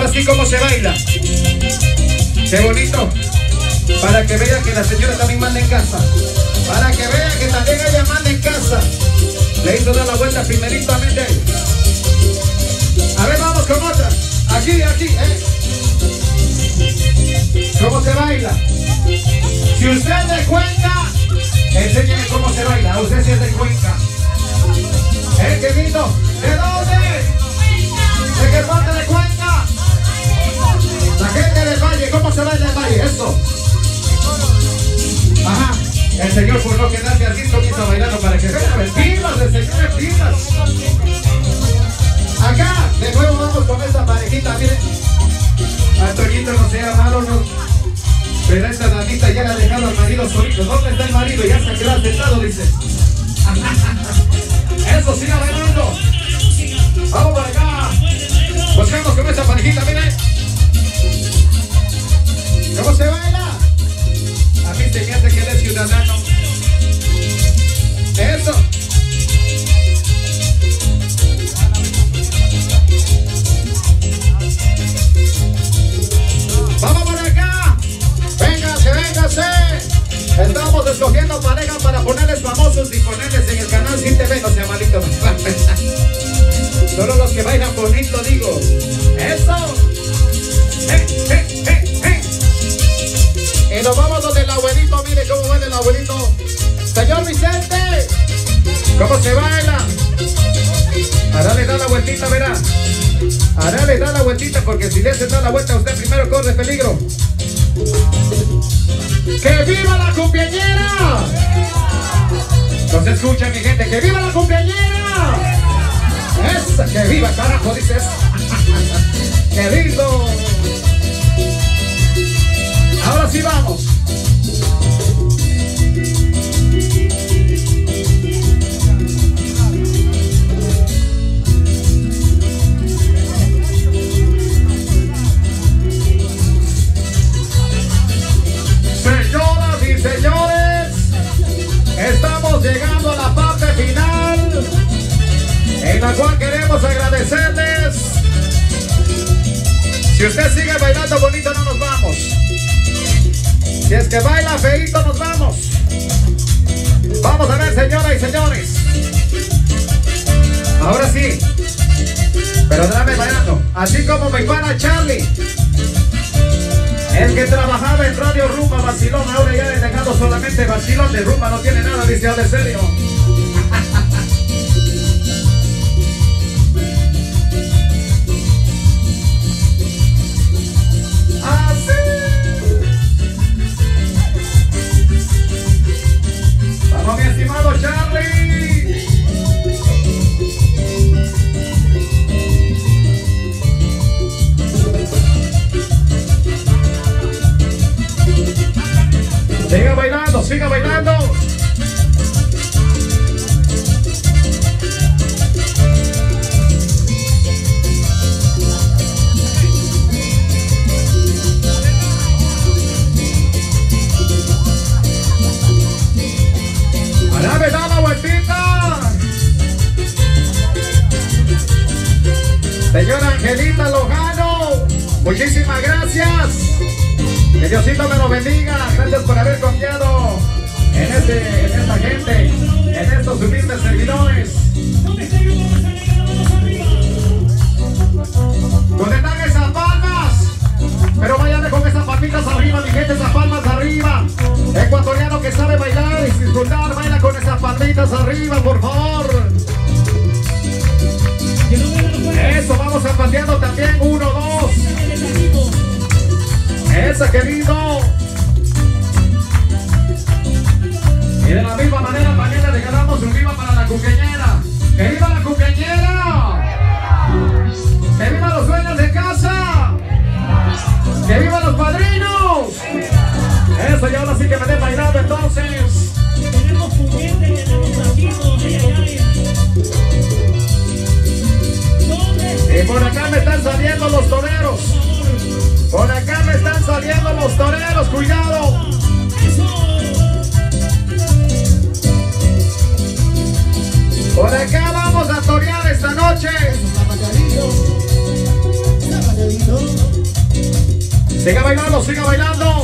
sí cómo se baila. Qué bonito. Para que vea que la señora también manda en casa. Para que vea que también ella manda en casa. Le hizo dar la vuelta primeritamente. A ver, vamos con otra. Aquí, ¿Cómo se baila? Si usted es de Cuenca, enséñeme cómo se baila. Usted sí es de Cuenca. Qué lindo. ¿De dónde? ¿De qué parte de Cuenca? La gente del valle. ¿Cómo se baila el valle? Eso. Ajá. El señor por no quedarse así comienza bailando para que vean. ¡Pilas! El señor es pilas. Acá, de nuevo vamos con esta parejita, miren. Antoñito no sea malo, no. Pero esta damita ya le ha dejado al marido solito. ¿Dónde está el marido? Ya se quedó sentado, dice. Eso, siga bailando. Vamos por acá. Buscamos con esta parejita, miren. ¿Cómo se baila? A mí se me hace que eres ciudadano. Eso. Vamos por acá. Véngase. Estamos escogiendo pareja para ponerles famosos y ponerles en el canal Sin TV. No sea malito. Solo los que bailan bonito, digo. Eso. Y nos vamos donde el abuelito. Mire cómo baila el abuelito. Señor Vicente, ¿cómo se baila? Ahora le da la vueltita, verá. Ahora le da la vueltita, porque si le hace dar la vuelta usted primero corre peligro. ¡Que viva la cumpleañera! No se escucha, mi gente. ¡Que viva la cumpleañera! ¡Esa! ¡Que viva, carajo! Dices. ¡Qué lindo! Ahora sí vamos. Señoras y señores, estamos llegando a la parte final, en la cual queremos agradecerles. Si usted sigue bailando bonito, no nos vamos. Si es que baila feíto, nos vamos. Vamos a ver, señoras y señores. Ahora sí. Pero dame bailando. Así como mi pana Charlie, el que trabajaba en Radio Rumba, vacilón, ahora ya he dejado solamente vacilón de rumba, no tiene nada, dice, de serio. Vamos, mi estimado Charlie. Siga bailando, siga bailando. Ahora me da la vueltita. Señora Angelita Lojano, muchísimas gracias. Que Diosito me lo bendiga. Gracias por haber confiado en esta gente, en estos humildes servidores. ¿Dónde están esas palmas? Pero váyanle con esas palmitas arriba, mi gente, esas palmas arriba. Ecuatoriano que sabe bailar y disfrutar, baila con esas palmitas arriba, por favor. Eso, vamos zapateando también. 1, 2. Esa, qué lindo. Y de la misma manera también le regalamos un viva para la cumpleañera. ¡Que viva la cumpleañera! ¡Que viva los dueños de casa! ¡Que viva los padrinos! Eso, y ahora sí que me den bailando entonces. Tenemos juguetes de demostrativos. Y por acá me están saliendo los toreros. Por acá me están saliendo los toreros, cuidado. Por acá vamos a torear esta noche. Siga bailando, siga bailando.